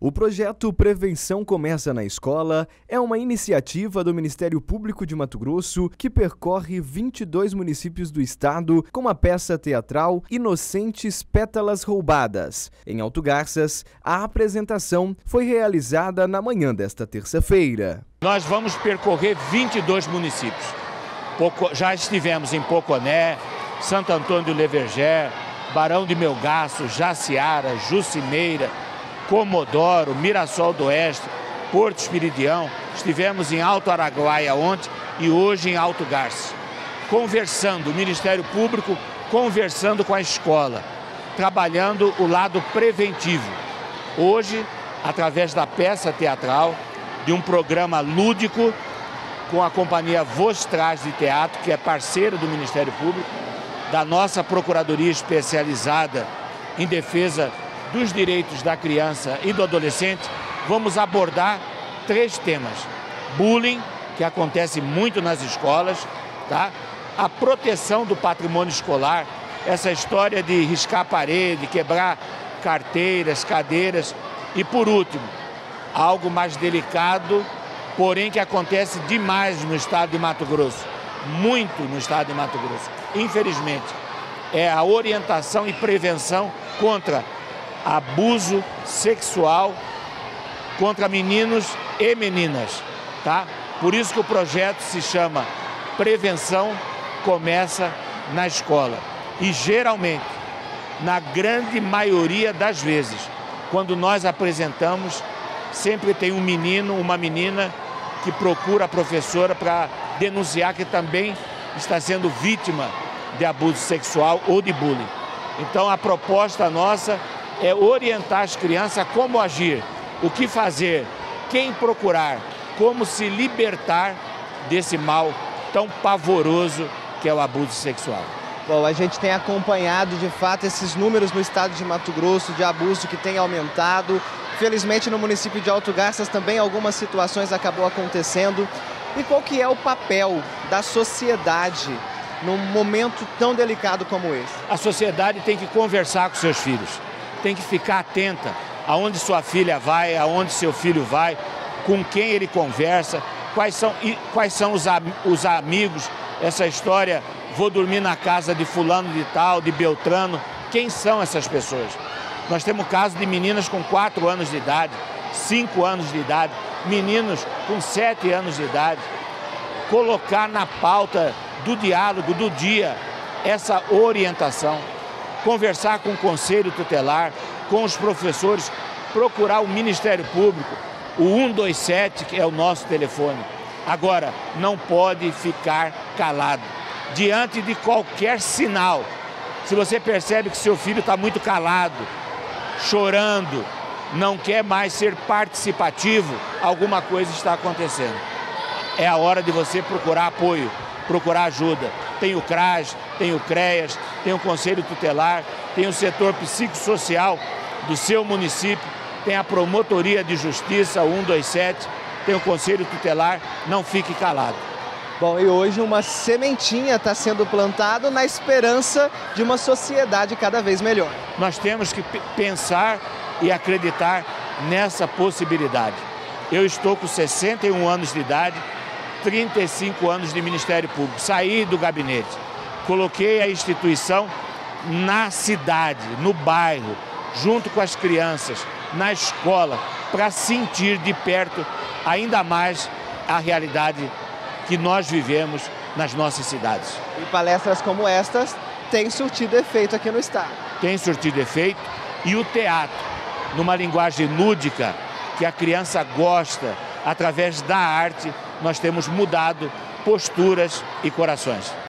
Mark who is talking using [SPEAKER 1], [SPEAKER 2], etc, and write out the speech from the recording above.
[SPEAKER 1] O projeto Prevenção Começa na Escola é uma iniciativa do Ministério Público de Mato Grosso que percorre 22 municípios do estado com a peça teatral Inocentes Pétalas Roubadas. Em Alto Garças, a apresentação foi realizada na manhã desta terça-feira.
[SPEAKER 2] Nós vamos percorrer 22 municípios. Já estivemos em Poconé, Santo Antônio do Leverger, Barão de Melgaço, Jaciara, Jucimeira, Comodoro, Mirassol do Oeste, Porto Espiridião. Estivemos em Alto Araguaia ontem e hoje em Alto Garças. Conversando, o Ministério Público conversando com a escola, trabalhando o lado preventivo. Hoje, através da peça teatral, de um programa lúdico com a companhia Voz Traz de Teatro, que é parceira do Ministério Público, da nossa Procuradoria Especializada em Defesa dos Direitos da Criança e do Adolescente, vamos abordar 3 temas. Bullying, que acontece muito nas escolas, tá? A proteção do patrimônio escolar, essa história de riscar a parede, quebrar carteiras, cadeiras e, por último, algo mais delicado, porém que acontece demais no estado de Mato Grosso, muito no estado de Mato Grosso, infelizmente, é a orientação e prevenção contra abuso sexual contra meninos e meninas, tá? Por isso que o projeto se chama Prevenção Começa na Escola. E geralmente, na grande maioria das vezes, quando nós apresentamos, sempre tem um menino, uma menina que procura a professora para denunciar que também está sendo vítima de abuso sexual ou de bullying. Então a proposta nossa é orientar as crianças a como agir, o que fazer, quem procurar, como se libertar desse mal tão pavoroso que é o abuso sexual.
[SPEAKER 3] Bom, a gente tem acompanhado de fato esses números no estado de Mato Grosso de abuso que tem aumentado. Felizmente no município de Alto Garças também algumas situações acabou acontecendo. E qual que é o papel da sociedade num momento tão delicado como esse?
[SPEAKER 2] A sociedade tem que conversar com seus filhos, tem que ficar atenta aonde sua filha vai, aonde seu filho vai, com quem ele conversa, quais são os amigos, essa história, vou dormir na casa de fulano de tal, de Beltrano, quem são essas pessoas? Nós temos casos de meninas com 4 anos de idade, 5 anos de idade, meninos com 7 anos de idade. Colocar na pauta do diálogo do dia essa orientação, conversar com o Conselho Tutelar, com os professores, procurar o Ministério Público, o 127, que é o nosso telefone. Agora, não pode ficar calado diante de qualquer sinal. Se você percebe que seu filho está muito calado, chorando, não quer mais ser participativo, alguma coisa está acontecendo. É a hora de você procurar apoio, procurar ajuda. Tem o CRAS, tem o CREAS, tem o Conselho Tutelar, tem o setor psicossocial do seu município, tem a Promotoria de Justiça, o 127, tem o Conselho Tutelar, não fique calado.
[SPEAKER 3] Bom, e hoje uma sementinha está sendo plantada na esperança de uma sociedade cada vez melhor.
[SPEAKER 2] Nós temos que pensar e acreditar nessa possibilidade. Eu estou com 61 anos de idade, 35 anos de Ministério Público. Saí do gabinete, coloquei a instituição na cidade, no bairro, junto com as crianças, na escola, para sentir de perto ainda mais a realidade que nós vivemos nas nossas cidades.
[SPEAKER 3] E palestras como estas têm surtido efeito aqui no estado.
[SPEAKER 2] Tem surtido efeito e o teatro, numa linguagem lúdica, que a criança gosta, através da arte, nós temos mudado posturas e corações.